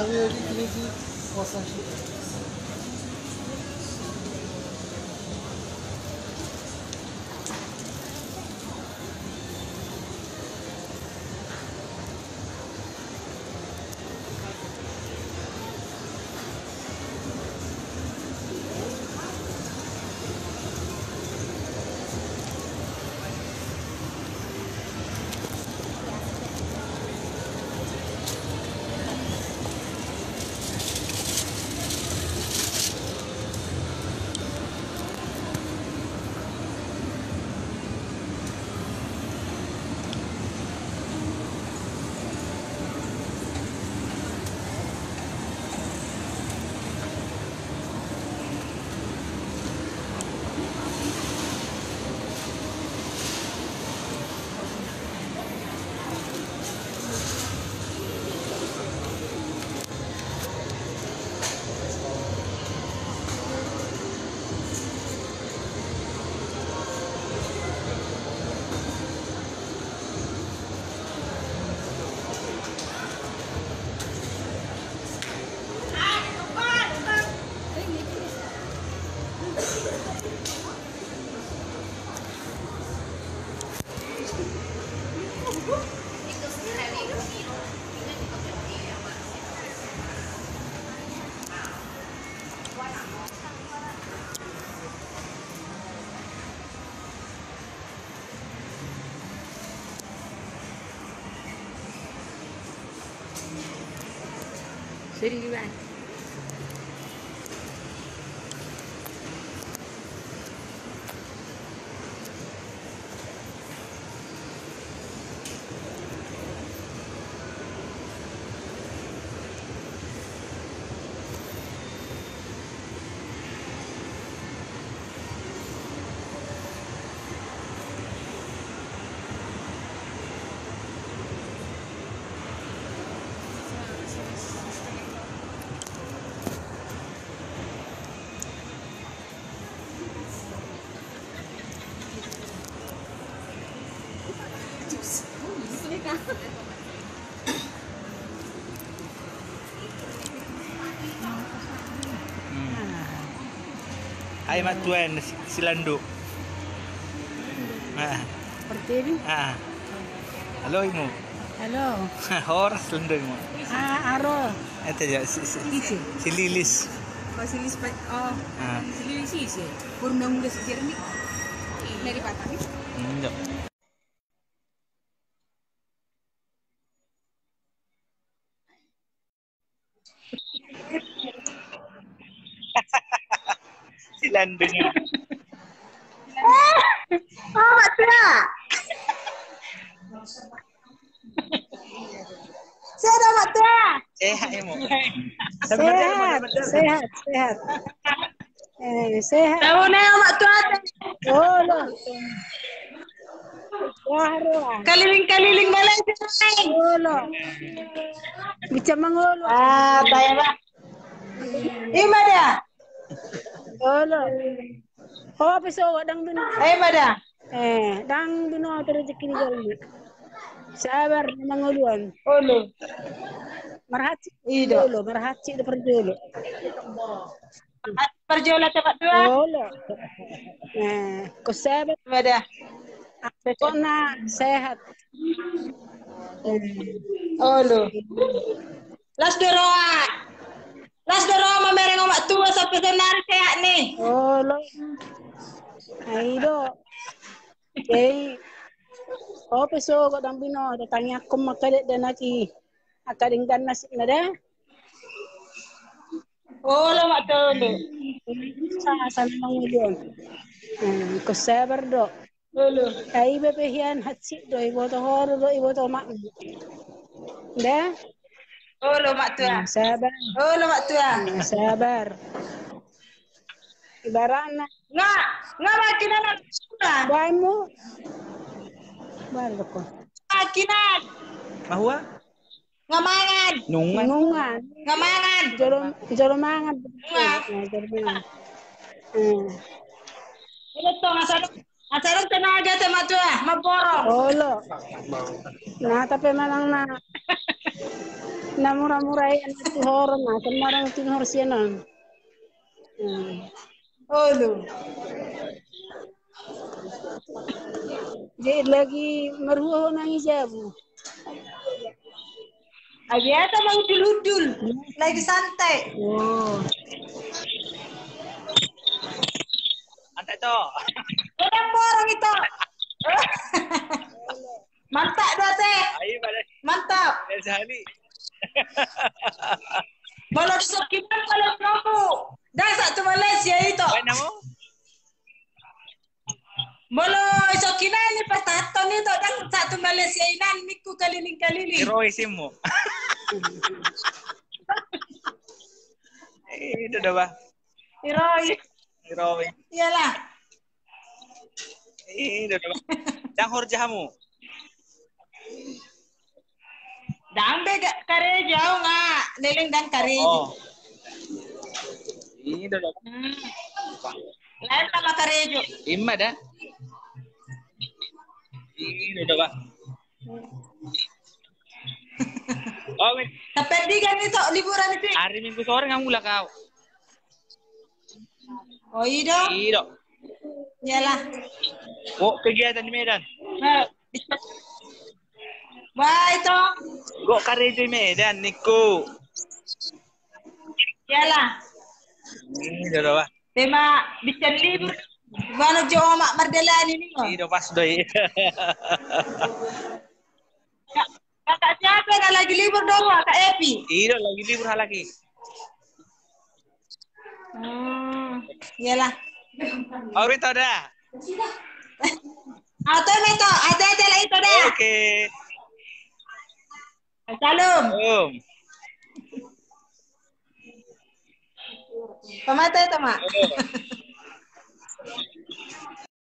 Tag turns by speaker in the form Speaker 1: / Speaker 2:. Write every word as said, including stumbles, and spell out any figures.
Speaker 1: Jadi gimana?
Speaker 2: Hai Mak Tuan, silanduk. Nah.
Speaker 1: Seperti ini.
Speaker 2: Ah. Halo Imu.
Speaker 1: Halo.
Speaker 2: Horas silanduk Imu.
Speaker 1: Ah, aro.
Speaker 2: Itu ya si, si,
Speaker 1: Isi.
Speaker 2: si Lilis.
Speaker 1: Oh, si Lilis. Oh.
Speaker 2: Ah.
Speaker 1: Si Lilis isi. Kurang muda sejarah nih. Dari patah nih.
Speaker 2: Enggak. Silandungnya.
Speaker 1: Oh, Mak Tua. Sehat, Mak Tua.
Speaker 2: Sehat Imu.
Speaker 1: Sehat, sehat, sehat. Eh, sehat. Tahu nih Mak Tua. Oh, loh. Wah, wah. Keliling-keliling Malaysia. Oh, loh. Bisa mengulu. Ah, tanya Pak. Ima dah. Oh, loh. Oh, pisau dang bino. Eh, pada. Eh, dang bino terjeki di jalan. Sabar menguluan. Oh, loh. Marhaci. Iya, loh, marhaci de perjolo. Perjolo cepat dua. Oh, loh. Nah, ko sabar pada. Ako na sehat. Oh, loh. Las doroa. Las doroa mamereng omak tua sampai senar sehat nih. Oh, loh. Aido. Okay. Oh, peso ko dang bino, datangnya aku makalit dan nanti akading ganas na dah. Oh, lo mak tolo. Sa sa mangulon. Hmm, ko sabar do. Lolo. Ai bebehian hatsi do ibo to horo do ibo to mak. Dah. Oh, lo mak tua. Sabar. Oh, lo mak tua. Sabar. Ibarana. Nggak, nggak makinan sudah. Baimu. Baru ko. Makinan.
Speaker 2: Bahwa?
Speaker 1: Ngamangan.
Speaker 2: Nungan.
Speaker 1: Nungan. Ngamangan. Jolo jolo mangan. Nungan. Jolo mangan. Hmm. Ito asarong asarong tenaga te matua, maborong. Oh, lo. Nah, tapi manang na. Na murah-murah yan itu horor na. Semarang itu horor siya na. Hmm. Oh, lu. Jadi lagi meruah nangis ya, Bu. Abiata mau duludul. Lagi santai. Oh.
Speaker 2: Santai toh.
Speaker 1: Kenapa orang itu? Mantap dah teh.
Speaker 2: Ayo pada.
Speaker 1: Mantap.
Speaker 2: Dari sehari.
Speaker 1: Balot sokiman balot kamu. Dah satu Malaysia itu.
Speaker 2: Apa nama?
Speaker 1: Balot sokiman ni pataton itu dan satu Malaysia inan miku keliling-keliling.
Speaker 2: Heroisimu. Eh, itu dah bah.
Speaker 1: Herois.
Speaker 2: Herois.
Speaker 1: Iyalah.
Speaker 2: Eh, itu dah bah. Yang horjamu.
Speaker 1: Dambe kare jauh nggak, leleng dan kare.
Speaker 2: Oh. Ini dah.
Speaker 1: Hmm. Lain sama kare jo.
Speaker 2: Imma dah. Ini dah bah. Oh, wait.
Speaker 1: Tapi di kan itu liburan itu.
Speaker 2: Hari Minggu sore kamu lah kau.
Speaker 1: Oh iya.
Speaker 2: Iya.
Speaker 1: Iyalah.
Speaker 2: Oh, kegiatan di Medan.
Speaker 1: Wah itu.
Speaker 2: Go karejo di Medan, Niko.
Speaker 1: Iyalah.
Speaker 2: Ini dah bah.
Speaker 1: Tema bisa libur. Mana Jawa Mak Mardelan ini kok?
Speaker 2: Ini dah pas doi.
Speaker 1: Kakak siapa yang lagi libur dong, Kak Epi?
Speaker 2: Iya, lagi libur hal lagi.
Speaker 1: Hmm, iyalah.
Speaker 2: Oh, itu dah.
Speaker 1: Atau itu, ada-ada lah itu dah.
Speaker 2: Oke.
Speaker 1: Salam.
Speaker 2: Om.
Speaker 1: Pemata itu, Mak.
Speaker 2: Oh.